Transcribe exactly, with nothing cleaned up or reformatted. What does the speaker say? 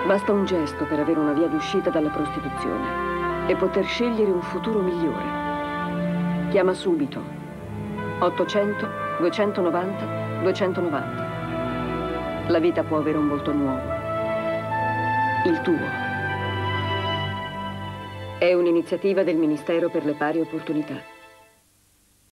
Basta un gesto per avere una via d'uscita dalla prostituzione e poter scegliere un futuro migliore. Chiama subito ottocento duecentonovanta duecentonovanta. La vita può avere un volto nuovo. Il tuo. È un'iniziativa del Ministero per le Pari Opportunità.